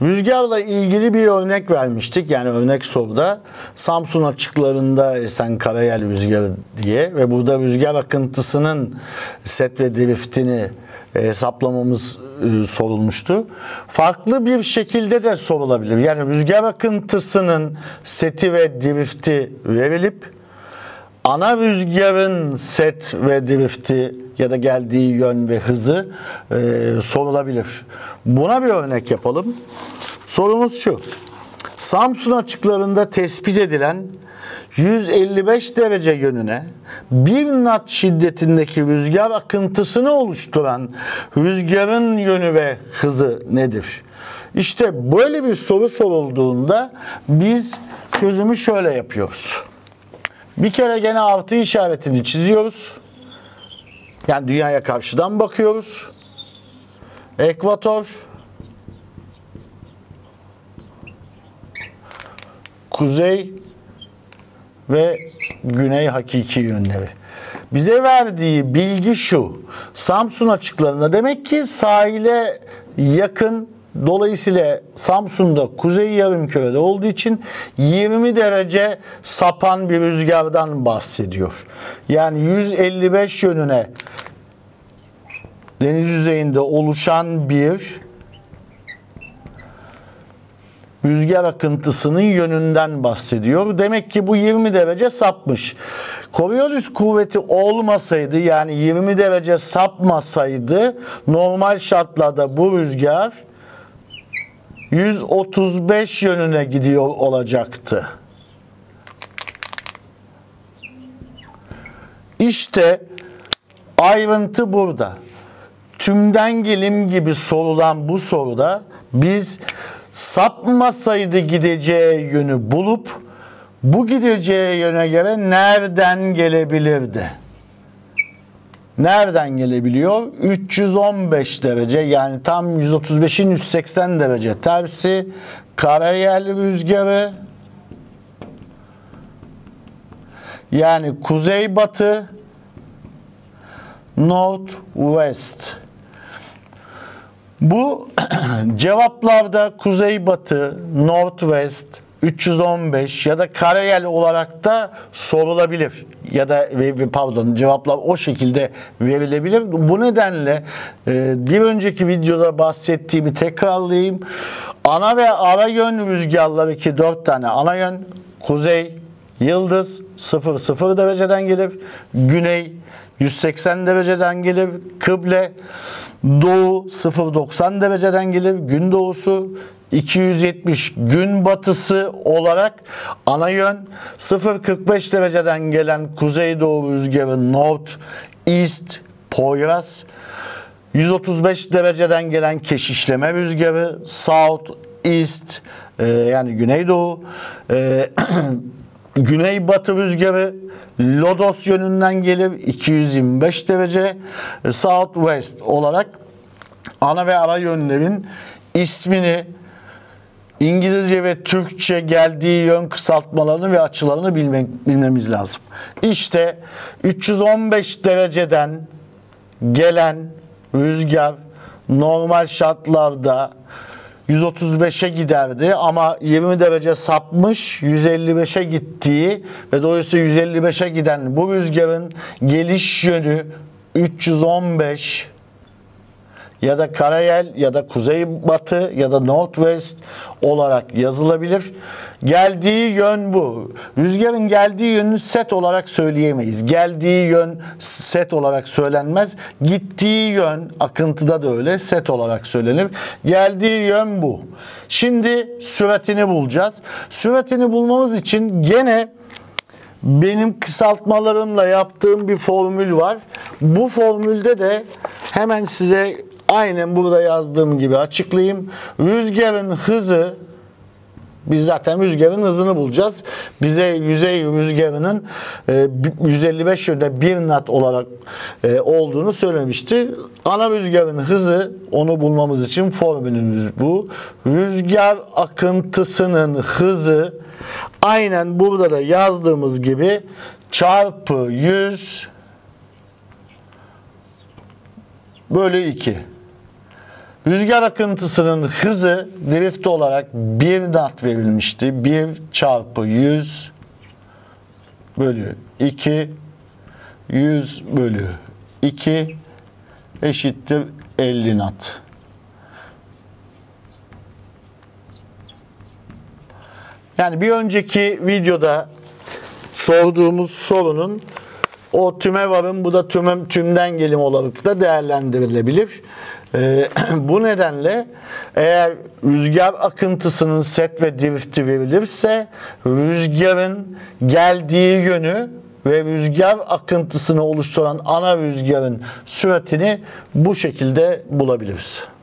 Rüzgarla ilgili bir örnek vermiştik. Yani örnek soruda Samsun açıklarında esen karayel rüzgarı diye ve burada rüzgar akıntısının set ve driftini hesaplamamız sorulmuştu. Farklı bir şekilde de sorulabilir. Yani rüzgar akıntısının seti ve drifti verilip ana rüzgarın set ve drifti ya da geldiği yön ve hızı sorulabilir. Buna bir örnek yapalım. Sorumuz şu. Samsun açıklarında tespit edilen 155 derece yönüne 1 knot şiddetindeki rüzgar akıntısını oluşturan rüzgarın yönü ve hızı nedir? İşte böyle bir soru sorulduğunda biz çözümü şöyle yapıyoruz. Bir kere gene artı işaretini çiziyoruz. Yani dünyaya karşıdan bakıyoruz. Ekvator, kuzey ve güney hakiki yönleri. Bize verdiği bilgi şu. Samsun açıklarında demek ki sahile yakın, dolayısıyla Samsun'da kuzey yarımkürede olduğu için 20 derece sapan bir rüzgardan bahsediyor. Yani 155 yönüne deniz yüzeyinde oluşan bir rüzgar akıntısının yönünden bahsediyor. Demek ki bu 20 derece sapmış. Coriolis kuvveti olmasaydı, yani 20 derece sapmasaydı normal şartlarda bu rüzgar 135 yönüne gidiyor olacaktı. İşte ayrıntı burada. Tümden gelim gibi sorulan bu soruda biz sapmasaydı gideceği yönü bulup bu gideceği yöne göre nereden gelebilirdi? Nereden gelebiliyor? 315 derece, yani tam 135'in 180 derece tersi karayel rüzgarı, yani kuzeybatı, north west. Bu cevaplarda kuzeybatı, northwest, 315 ya da karayel olarak da sorulabilir. Ya da pardon, cevaplar o şekilde verilebilir. Bu nedenle bir önceki videoda bahsettiğimi tekrarlayayım. Ana ve ara yön rüzgarları ki 4 tane ana yön. Kuzey, yıldız 0 dereceden gelir. Güney 180 dereceden gelir. Kıble, doğu 0-90 dereceden gelir. Gün doğusu 270, gün batısı olarak ana yön 0-45 dereceden gelen kuzeydoğu rüzgarı North East Poyraz, 135 dereceden gelen keşişleme rüzgarı South East, yani güneydoğu, güneybatı rüzgarı Lodos yönünden gelir 225 derece Southwest olarak ana ve ara yönlerin ismini, İngilizce ve Türkçe geldiği yön kısaltmalarını ve açılarını bilmemiz lazım. İşte 315 dereceden gelen rüzgar normal şartlarda 135'e giderdi ama 20 derece sapmış 155'e gittiği ve dolayısıyla 155'e giden bu rüzgarın geliş yönü 315 ya da karayel ya da kuzeybatı ya da northwest olarak yazılabilir. Geldiği yön bu. Rüzgarın geldiği yönünü set olarak söyleyemeyiz. Geldiği yön set olarak söylenmez. Gittiği yön, akıntıda da öyle, set olarak söylenir. Geldiği yön bu. Şimdi süratini bulacağız. Süratini bulmamız için gene benim kısaltmalarımla yaptığım bir formül var. Bu formülde de hemen size aynen burada yazdığım gibi açıklayayım. Rüzgarın hızı, biz zaten rüzgarın hızını bulacağız. Bize yüzey rüzgarının 155 yönde 1 knot olarak olduğunu söylemişti. Ana rüzgarın hızı, onu bulmamız için formülümüz bu. Rüzgar akıntısının hızı aynen burada da yazdığımız gibi çarpı 100 bölü 2. Rüzgar akıntısının hızı drift olarak 1 knot verilmişti. 1 çarpı 100 bölü 2 100 bölü 2 eşittir 50 knot. Yani bir önceki videoda sorduğumuz sorunun o tüme varım, bu da tümden gelim olarak da değerlendirilebilir. Bu nedenle eğer rüzgar akıntısının set ve drifti verilirse rüzgarın geldiği yönü ve rüzgar akıntısını oluşturan ana rüzgarın süratini bu şekilde bulabiliriz.